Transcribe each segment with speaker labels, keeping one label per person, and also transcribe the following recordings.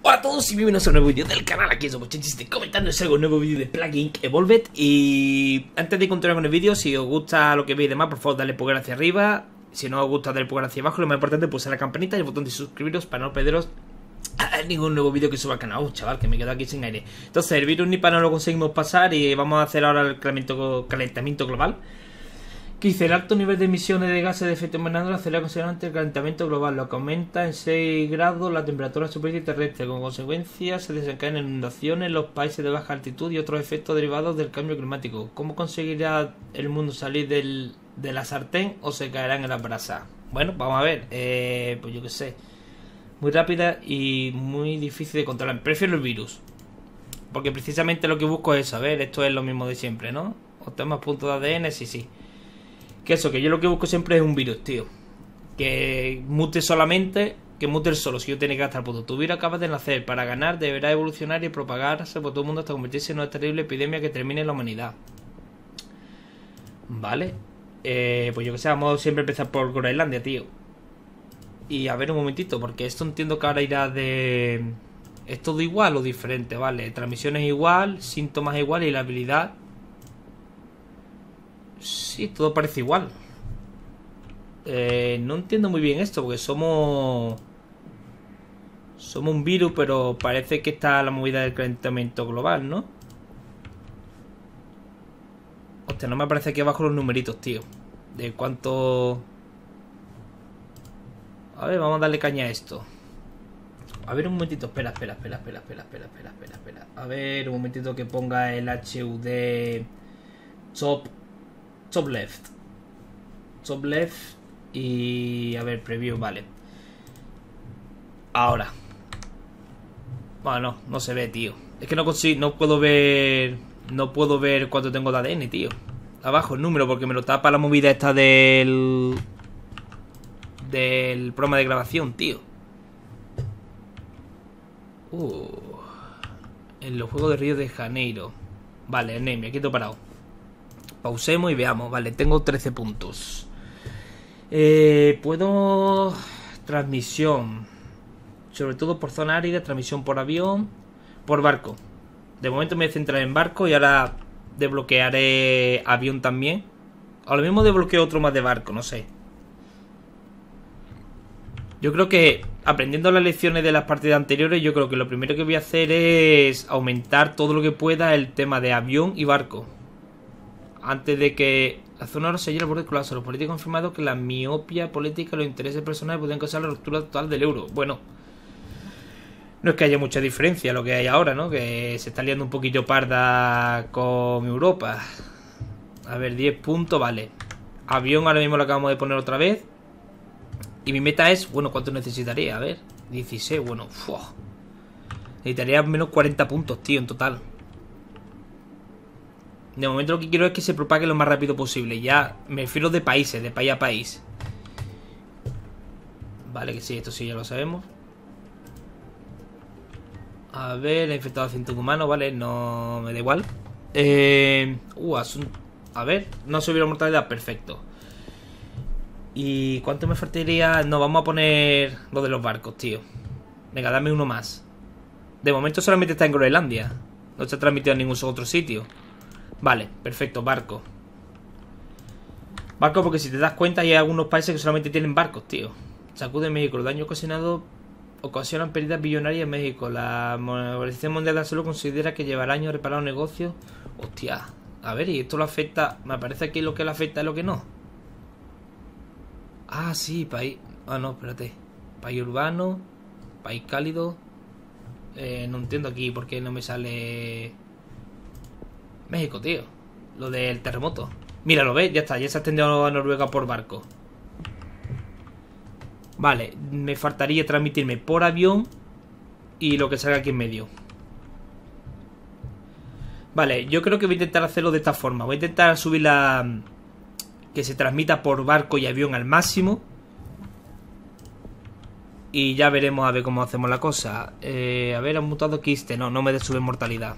Speaker 1: Hola a todos y bienvenidos a un nuevo vídeo del canal. Aquí somos Chenchis comentando un nuevo vídeo de Plague Inc. Evolved. Y antes de continuar con el vídeo, si os gusta lo que veis y demás, por favor dale pulgar hacia arriba. Si no os gusta, dale pulgar hacia abajo. Lo más importante, pulsar la campanita y el botón de suscribiros para no perderos ningún nuevo vídeo que suba al canal. Chaval, que me quedo aquí sin aire. Entonces el virus Nipah no lo conseguimos pasar y vamos a hacer ahora el calentamiento global. Que dice, el alto nivel de emisiones de gases de efecto invernadero acelera considerablemente el calentamiento global, lo que aumenta en 6 grados la temperatura superficie terrestre. Como consecuencia se desencadenan inundaciones en los países de baja altitud y otros efectos derivados del cambio climático. ¿Cómo conseguirá el mundo salir de la sartén o se caerán en las brasas? Bueno, vamos a ver, pues yo qué sé. Muy rápida y muy difícil de controlar. Prefiero el virus, porque precisamente lo que busco es saber, esto es lo mismo de siempre, ¿no? Obtenemos puntos de ADN, sí. Que eso, que yo lo que busco siempre es un virus, tío. Que mute solamente, que mute el solo, si yo tengo que gastar puntos. Tu virus acaba de nacer, para ganar deberá evolucionar y propagarse por todo el mundo hasta convertirse en una terrible epidemia que termine en la humanidad. Vale. Pues yo que sé, vamos siempre a empezar por Groenlandia, tío. Y a ver un momentito, porque esto entiendo que ahora irá de... ¿Es todo igual o diferente? Vale, transmisión es igual, síntomas igual y la habilidad... Sí, todo parece igual. No entiendo muy bien esto, porque somos un virus, pero parece que está la movida del calentamiento global, ¿no? Hostia, no me aparece aquí abajo los numeritos, tío. De cuánto... A ver, vamos a darle caña a esto. A ver un momentito, espera. A ver un momentito que ponga el HUD Top left y a ver, preview, vale. Ahora. Bueno, no se ve, tío. Es que no consigo, no puedo ver cuánto tengo de ADN, tío. Abajo el número, porque me lo tapa la movida esta del programa de grabación, tío. En los Juegos de Río de Janeiro. Vale, anemia, aquí todo parado. Pausemos y veamos. Vale, tengo 13 puntos. Puedo... Transmisión. Sobre todo por zona árida. Transmisión por avión. Por barco. De momento me voy a centrar en barco. Y ahora desbloquearé avión también. Ahora mismo desbloqueo otro más de barco. No sé. Yo creo que aprendiendo las lecciones de las partidas anteriores, yo creo que lo primero que voy a hacer es aumentar todo lo que pueda el tema de avión y barco. Antes de que la zona ahora se llegue al borde del colapso, los políticos han afirmado que la miopia política y los intereses personales pueden causar la ruptura total del euro. Bueno, no es que haya mucha diferencia lo que hay ahora, ¿no? Que se está liando un poquillo parda con Europa. A ver, 10 puntos, vale. Avión ahora mismo lo acabamos de poner otra vez. Y mi meta es, bueno, ¿cuánto necesitaría? A ver, 16, bueno, necesitaría menos 40 puntos, tío, en total. De momento lo que quiero es que se propague lo más rápido posible. Ya me refiero de países, de país a país. Vale, que sí, esto sí ya lo sabemos. A ver, he infectado a 100 humanos, vale, no me da igual. A ver, no subir la mortalidad, perfecto. ¿Y cuánto me faltaría? No, vamos a poner lo de los barcos, tío. Venga, dame uno más. De momento solamente está en Groenlandia. No está transmitido en ningún otro sitio. Vale, perfecto, barco. Barco porque si te das cuenta hay algunos países que solamente tienen barcos, tío. Sacude México, los daños ocasionan pérdidas billonarias en México. La Organización Mundial de la Salud considera que llevará años reparar un negocio. Hostia, a ver, y esto lo afecta. Me parece que lo que le afecta es lo que no. Ah, sí, país. Ah, no, espérate. País urbano, país cálido. No entiendo aquí por qué no me sale México, tío. Lo del terremoto. Mira, lo ves, ya está, ya se ha extendido a Noruega por barco. Vale, me faltaría transmitirme por avión y lo que salga aquí en medio. Vale, yo creo que voy a intentar hacerlo de esta forma. Voy a intentar subir la... que se transmita por barco y avión al máximo. Y ya veremos a ver cómo hacemos la cosa. A ver, han mutado quiste. No me sube mortalidad.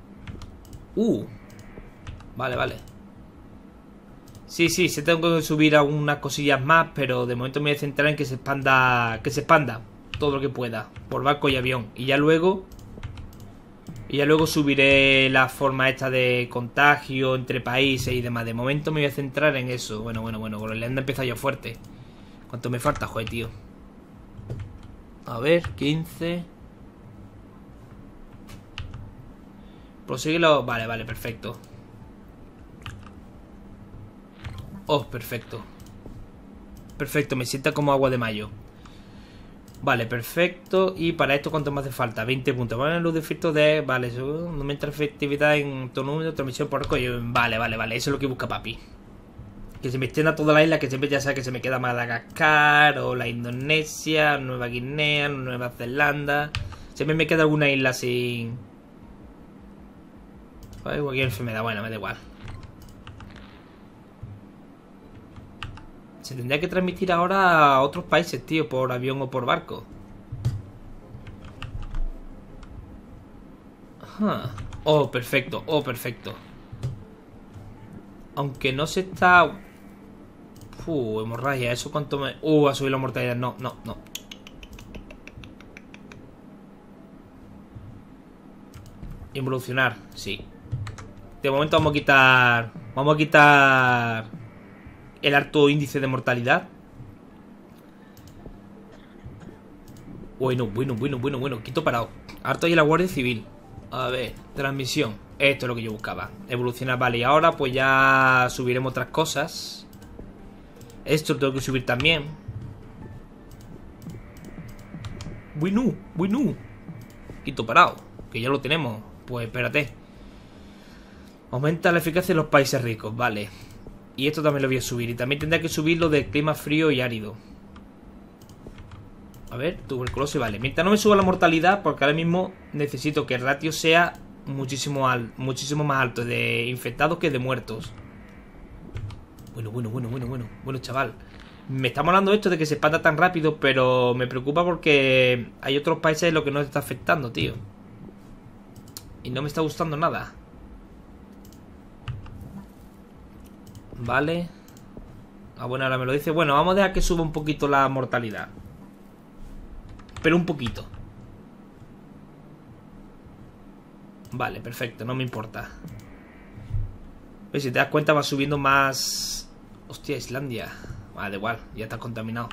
Speaker 1: Vale. Sí, se tengo que subir algunas cosillas más, pero de momento me voy a centrar en que se expanda. todo lo que pueda. Por barco y avión. Y ya luego subiré la forma esta de contagio entre países y demás. De momento me voy a centrar en eso. Bueno. Groenlandia empieza ya fuerte. ¿Cuánto me falta? Joder, tío. A ver, 15. Prosíguelo. Vale, perfecto. Oh, perfecto. Perfecto, me sienta como agua de mayo. Vale, perfecto. Y para esto, ¿cuánto me hace falta? 20 puntos. Vale, luz de efecto de... Vale, eso aumenta la efectividad en tono de transmisión por arco. Vale. Eso es lo que busca papi. Que se me extienda toda la isla, que siempre ya sabe que se me queda Madagascar, o la Indonesia, Nueva Guinea, Nueva Zelanda. Siempre me queda alguna isla sin... Vale, cualquier enfermedad, bueno, me da igual. Se tendría que transmitir ahora a otros países, tío, por avión o por barco. Oh, perfecto, Aunque no se está... hemorragia, ¿eso cuánto me...? Ha subido la mortalidad, no. Involucionar, sí. De momento vamos a quitar el alto índice de mortalidad. Bueno. Quito parado. Harto y la Guardia Civil. A ver, transmisión. Esto es lo que yo buscaba. Evolucionar, vale. Y ahora pues ya subiremos otras cosas. Esto lo tengo que subir también. Bueno. Quito parado. Que ya lo tenemos. Pues espérate. Aumenta la eficacia en los países ricos, vale. Y esto también lo voy a subir. Y también tendré que subir lo de clima frío y árido. A ver, tuberculosis, vale. Mientras no me suba la mortalidad, porque ahora mismo necesito que el ratio sea muchísimo más alto de infectados que de muertos. Bueno, chaval. Me está molando esto de que se expanda tan rápido, pero me preocupa porque hay otros países en los que no está afectando, tío. Y no me está gustando nada. Vale. Bueno, ahora me lo dice. Bueno, vamos a dejar que suba un poquito la mortalidad. Pero un poquito. Vale, perfecto, no me importa. ¿Ves? Si te das cuenta va subiendo más... Hostia, Islandia. Da igual, ya está contaminado.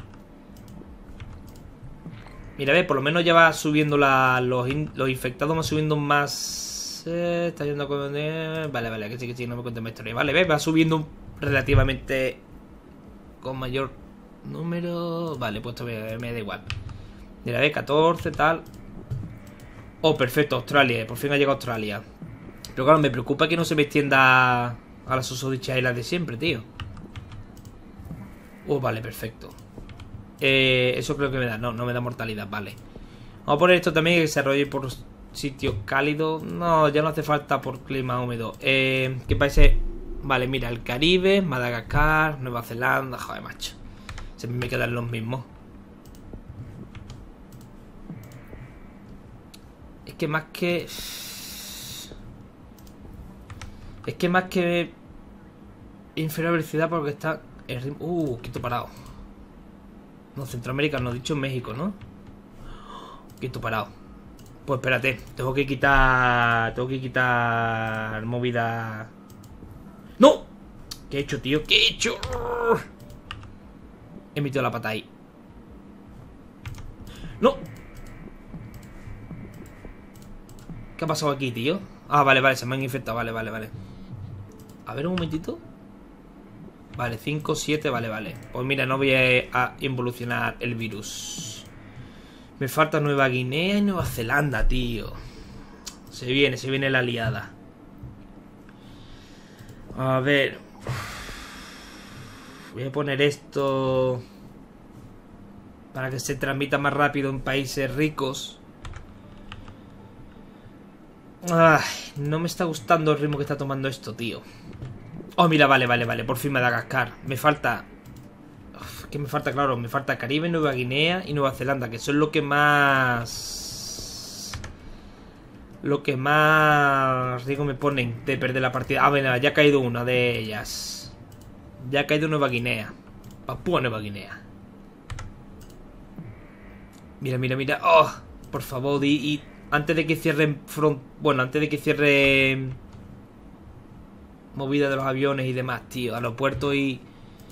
Speaker 1: Mira, ve, por lo menos ya va subiendo los infectados, van subiendo más... está yendo con... Vale, que sí, no me cuentes mi historia. Vale, ve, va subiendo relativamente con mayor número. Vale, pues esto me da igual. Mira, ve, 14, tal. Oh, perfecto, Australia, por fin ha llegado a Australia. Pero claro, me preocupa que no se me extienda a las susodichas islas de siempre, tío. Oh, vale, perfecto. Eso creo que me da, no me da mortalidad, vale. Vamos a poner esto también que se desarrolle por sitios cálidos. No, ya no hace falta por clima húmedo. ¿Qué países? Vale, mira, el Caribe, Madagascar, Nueva Zelanda. Joder, macho, se me quedan los mismos. Es que más que... inferior velocidad porque está... el ritmo... quito parado. No, Centroamérica no, he dicho México, ¿no? Quito parado. Pues espérate, tengo que quitar movida... ¡No! ¿Qué he hecho, tío? ¿Qué he hecho? He metido la pata ahí. ¡No! ¿Qué ha pasado aquí, tío? Ah, vale, se me han infectado, vale. A ver, un momentito. Vale, 5, 7, vale. Pues mira, no voy a involucionar el virus. Me falta Nueva Guinea y Nueva Zelanda, tío. Se viene la liada. A ver. Voy a poner esto para que se transmita más rápido en países ricos. Ay, no me está gustando el ritmo que está tomando esto, tío. Oh, mira, vale. Por fin Madagascar. Me falta... ¿Qué me falta? Claro, me falta Caribe, Nueva Guinea y Nueva Zelanda, que son lo que más riesgo me ponen de perder la partida. Ah, bueno, ya ha caído una de ellas. Ya ha caído Nueva Guinea. Papúa Nueva Guinea. Mira, mira, mira. ¡Oh! Por favor, y antes de que cierren front... Bueno, antes de que cierren... Movida de los aviones y demás, tío. Aeropuerto y...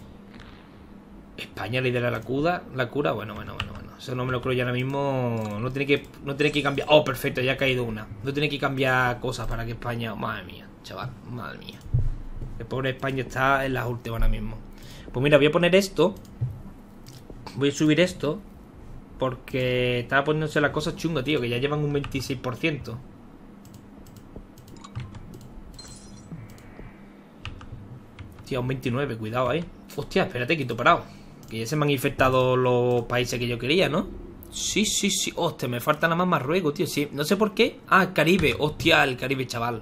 Speaker 1: España lidera la cura. Bueno. Eso no me lo creo yo ahora mismo. No tiene que cambiar. Oh, perfecto, ya ha caído una. No tiene que cambiar cosas para que España... Madre mía, chaval, madre mía. El pobre España está en las últimas ahora mismo. Pues mira, voy a poner esto. Voy a subir esto. Porque estaba poniéndose la cosa chunga, tío. Que ya llevan un 26%. Tío, un 29%, cuidado ahí. Hostia, espérate, quito parado. Que ya se me han infectado los países que yo quería, ¿no? Sí. Hostia, me falta nada más Marruecos, tío. Sí, no sé por qué. Ah, el Caribe. Hostia, el Caribe, chaval.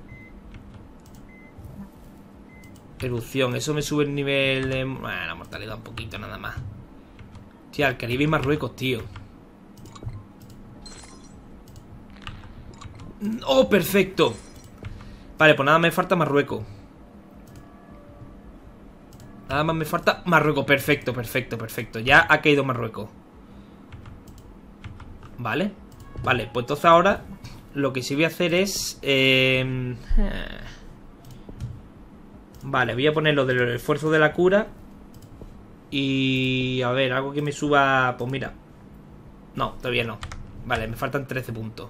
Speaker 1: Erupción, eso me sube el nivel de... Bueno, la mortalidad un poquito nada más. Tía, el Caribe y Marruecos, tío. ¡Oh, perfecto! Vale, pues nada me falta Marruecos. Nada más me falta Marruecos, perfecto. Ya ha caído Marruecos. Vale, pues entonces ahora lo que sí voy a hacer es... Vale, voy a poner lo del esfuerzo de la cura. Y... A ver, algo que me suba... Pues mira. No, todavía no. Vale, me faltan 13 puntos.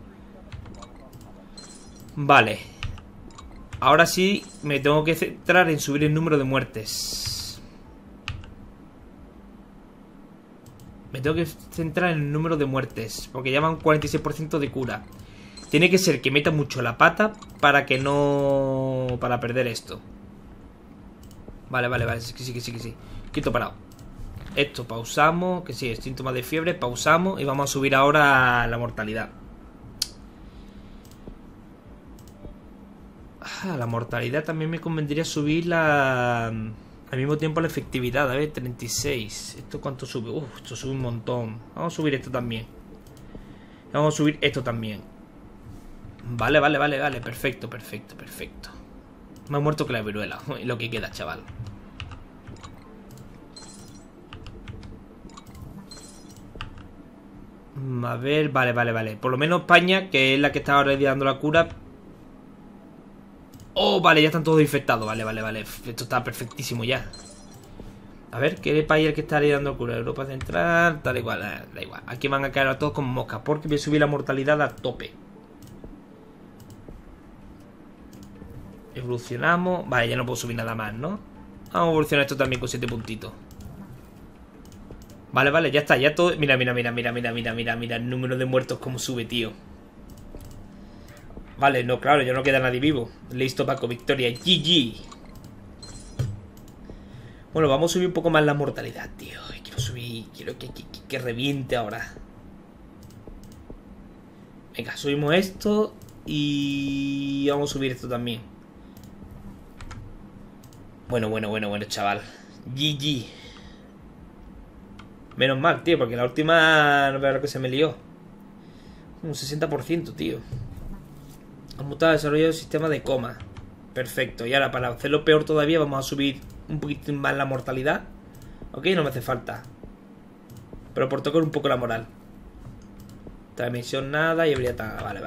Speaker 1: Vale. Ahora sí me tengo que centrar en subir el número de muertes. Me tengo que centrar en el número de muertes. Porque ya van 46% de cura. Tiene que ser que meta mucho la pata para que no... Para perder esto. Vale, sí. Quito parado. Esto pausamos, que sí, síntomas de fiebre, pausamos y vamos a subir ahora la mortalidad. La mortalidad también me convendría subirla al mismo tiempo la efectividad, a ver, 36. ¿Esto cuánto sube? Esto sube un montón. Vamos a subir esto también. Vamos a subir esto también. Vale, perfecto. Me ha muerto que la viruela. Y lo que queda, chaval. A ver, vale. Por lo menos España, que es la que está ahora dando la cura. Oh, vale, ya están todos infectados. Vale. Esto está perfectísimo ya. A ver, ¿qué país es el que está dando la cura? Europa Central, da igual. Aquí van a caer a todos como moscas. Porque voy a subir la mortalidad a tope. Evolucionamos. Vale, ya no puedo subir nada más, ¿no? Vamos a evolucionar esto también con 7 puntitos. Vale, ya está, ya todo. Mira el número de muertos como sube, tío. Vale, no, claro, ya no queda nadie vivo. Listo, Paco, victoria, GG. Bueno, vamos a subir un poco más la mortalidad, tío. Quiero subir, quiero que reviente ahora. Venga, subimos esto. Y vamos a subir esto también. Bueno, chaval. GG. Menos mal, tío, porque la última... No veo lo que se me lió. Un 60%, tío. Han mutado desarrollado el sistema de coma. Perfecto. Y ahora, para hacerlo peor todavía, vamos a subir un poquito más la mortalidad. Ok, no me hace falta. Pero por tocar un poco la moral. Transmisión nada y habría... Vale.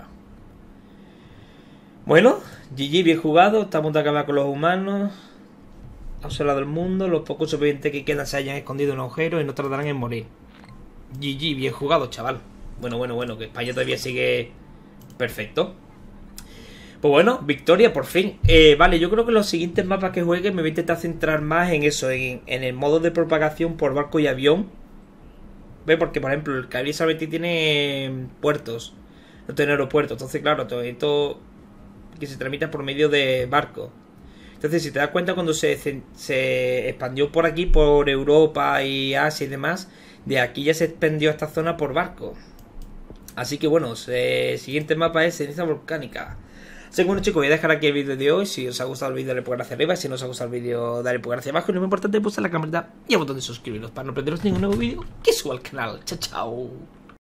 Speaker 1: Bueno, GG, bien jugado. Estamos de acabar con los humanos. Observado el mundo, los pocos sobrevivientes que quedan se hayan escondido en agujeros y no tardarán en morir. GG, bien jugado, chaval. Bueno, que España todavía sigue perfecto. Pues bueno, victoria por fin. Vale, yo creo que los siguientes mapas que juegue me voy a intentar centrar más en eso, en el modo de propagación por barco y avión. ¿Ve? Porque, por ejemplo, el Caribe solamente tiene puertos, no tiene aeropuertos. Entonces, claro, todo esto que se tramita por medio de barco. Entonces, si te das cuenta, cuando se expandió por aquí, por Europa y Asia y demás, de aquí ya se expandió esta zona por barco. Así que bueno, el siguiente mapa es ceniza volcánica. Así que bueno, chicos, voy a dejar aquí el vídeo de hoy. Si os ha gustado el vídeo, dale pulgar hacia arriba. Si no os ha gustado el vídeo, dale pulgar hacia abajo. Y lo más importante, pulsar la campanita y el botón de suscribiros para no perderos ningún nuevo vídeo que suba al canal. Chao.